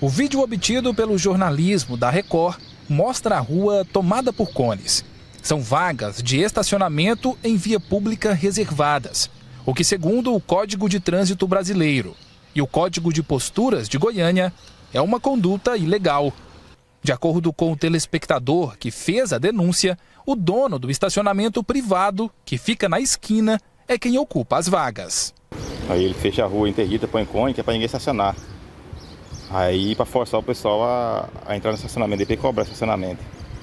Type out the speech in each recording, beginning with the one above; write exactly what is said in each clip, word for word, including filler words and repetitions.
O vídeo obtido pelo jornalismo da Record mostra a rua tomada por cones. São vagas de estacionamento em via pública reservadas, o que, segundo o Código de Trânsito Brasileiro e o Código de Posturas de Goiânia, é uma conduta ilegal. De acordo com o telespectador que fez a denúncia, o dono do estacionamento privado, que fica na esquina, é quem ocupa as vagas. Aí ele fecha a rua interdita, põe cone, que é para ninguém estacionar. Aí para forçar o pessoal a, a entrar no estacionamento, depois cobrar estacionamento.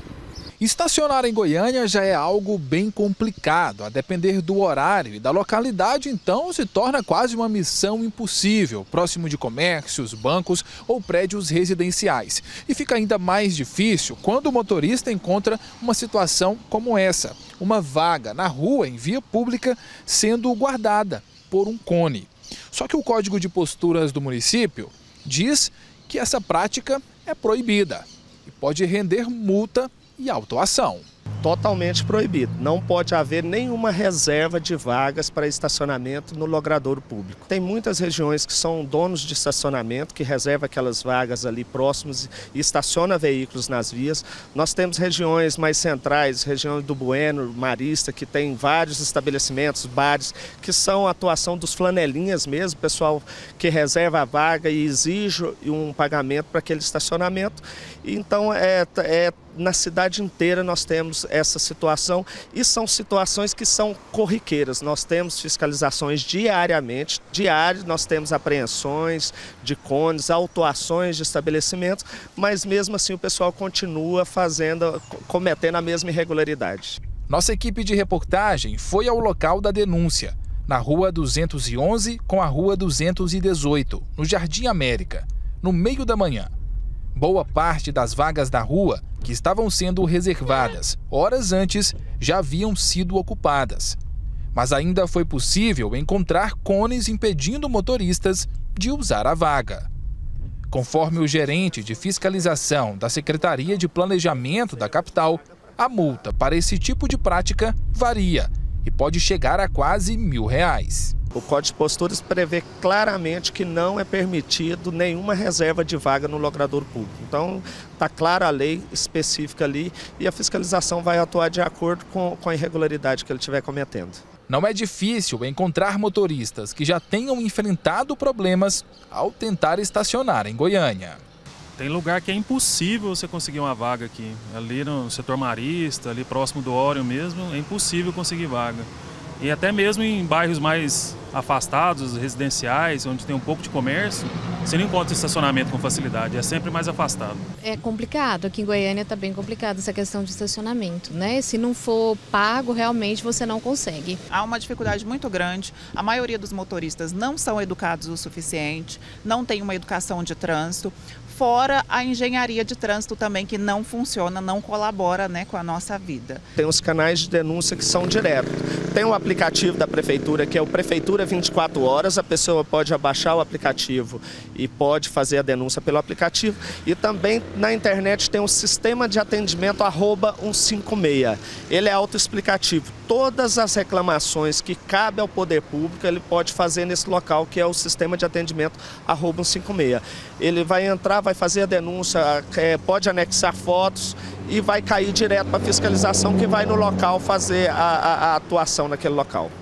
Estacionar em Goiânia já é algo bem complicado. A depender do horário e da localidade, então, se torna quase uma missão impossível, próximo de comércios, bancos ou prédios residenciais. E fica ainda mais difícil quando o motorista encontra uma situação como essa, uma vaga na rua, em via pública, sendo guardada por um cone. Só que o Código de Posturas do município diz que essa prática é proibida e pode render multa e autuação. Totalmente proibido. Não pode haver nenhuma reserva de vagas para estacionamento no logradouro público. Tem muitas regiões que são donos de estacionamento, que reservam aquelas vagas ali próximas e estaciona veículos nas vias. Nós temos regiões mais centrais, região do Bueno, Marista, que tem vários estabelecimentos, bares, que são a atuação dos flanelinhas mesmo, pessoal que reserva a vaga e exige um pagamento para aquele estacionamento. Então, é, é na cidade inteira nós temos essa situação e são situações que são corriqueiras. Nós temos fiscalizações diariamente, diário nós temos apreensões de cones, autuações de estabelecimentos, mas mesmo assim o pessoal continua fazendo, cometendo a mesma irregularidade. Nossa equipe de reportagem foi ao local da denúncia, na rua duzentos e onze com a rua duzentos e dezoito, no Jardim América, no meio da manhã. Boa parte das vagas da rua, que estavam sendo reservadas horas antes, já haviam sido ocupadas. Mas ainda foi possível encontrar cones impedindo motoristas de usar a vaga. Conforme o gerente de fiscalização da Secretaria de Planejamento da capital, a multa para esse tipo de prática varia e pode chegar a quase mil reais. O Código de Posturas prevê claramente que não é permitido nenhuma reserva de vaga no logradouro público. Então, está clara a lei específica ali e a fiscalização vai atuar de acordo com, com a irregularidade que ele estiver cometendo. Não é difícil encontrar motoristas que já tenham enfrentado problemas ao tentar estacionar em Goiânia. Tem lugar que é impossível você conseguir uma vaga aqui. Ali no setor Marista, ali próximo do Ório mesmo, é impossível conseguir vaga. E até mesmo em bairros mais afastados, residenciais, onde tem um pouco de comércio, você não encontra estacionamento com facilidade, é sempre mais afastado. É complicado, aqui em Goiânia está bem complicado essa questão de estacionamento, né? Se não for pago, realmente você não consegue. Há uma dificuldade muito grande, a maioria dos motoristas não são educados o suficiente, não tem uma educação de trânsito, fora a engenharia de trânsito também, que não funciona, não colabora, né, com a nossa vida. Tem os canais de denúncia que são diretos. Tem um aplicativo da Prefeitura, que é o Prefeitura vinte e quatro horas, a pessoa pode abaixar o aplicativo e pode fazer a denúncia pelo aplicativo. E também na internet tem o sistema de atendimento arroba cento e cinquenta e seis. Ele é autoexplicativo. Todas as reclamações que cabem ao poder público, ele pode fazer nesse local, que é o sistema de atendimento arroba cento e cinquenta e seis. Ele vai entrar, vai fazer a denúncia, pode anexar fotos e vai cair direto para a fiscalização, que vai no local fazer a, a, a atuação naquele local.